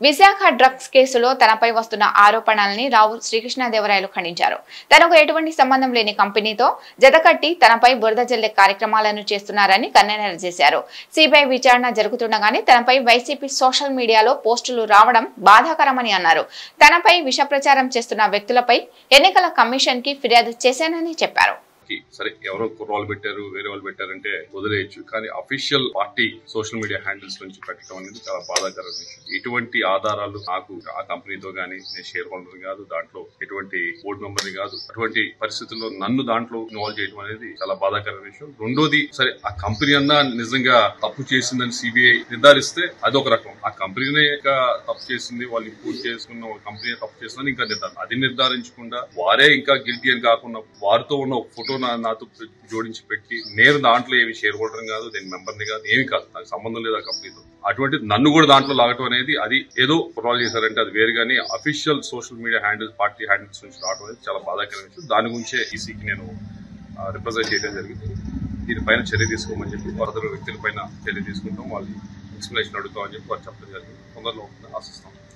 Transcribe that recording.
Visakha drugs కేసులో తనపై వస్తున్న ఆరోపణల్ని రావు శ్రీకృష్ణదేవరాయలు ఖండించారు. తనకు ఎటువంటి సంబంధం లేని కంపెనీతో జతకట్టి తనపై బురద జల్లే కార్యక్రమాలను చేస్తున్నారని కన్నెనర చేశారు. సిబిఐ విచారణ జరుగుతుండగానే తనపై వైసీపీ సోషల్ మీడియాలో పోస్టులు రావడం బాధాకరమని అన్నారు. తనపై విష ప్రచారం చేస్తున్న వ్యక్తులపై ఎన్నికల కమిషన్ కి ఫిర్యాదు చేశానని చెప్పారు. సరే ఎవరో కుర్రాళ్ళు పెట్టారు, వేరే వాళ్ళు పెట్టారంటే వదిలేయచ్చు. కానీ official party social media handles నుంచి పెట్టడం అనేది చాలా బాధాకరమైన విషయం. ఎటువంటి ఆధారాలు నాకు ఆ కంపెనీతో గానీ, నేను షేర్ హోల్డర్ కాదు, దాంట్లో ఎటువంటి బోర్డు మెంబర్ని కాదు, అటువంటి పరిస్థితుల్లో నన్ను దాంట్లో ఇన్వాల్వ్ చేయడం అనేది చాలా బాధాకరమైన విషయం. రెండోది, సరే ఆ కంపెనీ అన్నా నిజంగా తప్పు చేసిందని సిబిఐ నిర్ధారిస్తే అదొక రకం. ఆ కంపెనీనే తప్పు చేసింది, వాళ్ళు ఇంపోర్ట్ చేసుకున్న కంపెనీ తప్పు చేసిందని ఇంకా నిర్ధారణ. అది నిర్ధారించకుండా వారే ఇంకా గిల్టీ అని కాకుండా వారితో ఉన్న ఒక ఫోటో నాతో జోడించి పెట్టి, నేను దాంట్లో ఏమి షేర్ హోల్డర్ కాదు, నేను మెంబర్ని కాదు, ఏమి కాదు, నాకు సంబంధం లేదు ఆ కంపెనీతో. అటువంటి నన్ను కూడా దాంట్లో లాగటం అనేది అది ఏదో కుర్రాలు చేశారంటే అది వేరు. కానీ official social media handles, party handles నుంచి రావడం అనేది చాలా బాధాకరమైన విషయం. దాని గురించే ఈసీకి నేను రిప్రజెంట్ చేయడం జరిగింది. దీనిపైన చర్య తీసుకోమని చెప్పి, వరదల వ్యక్తులపైన చర్య తీసుకుంటాం, వాళ్ళు ఎక్స్ప్లెనేషన్ అడుగుతాం అని చెప్పి వారు చెప్పడం జరిగింది. తొందరలో ఆశిస్తాం.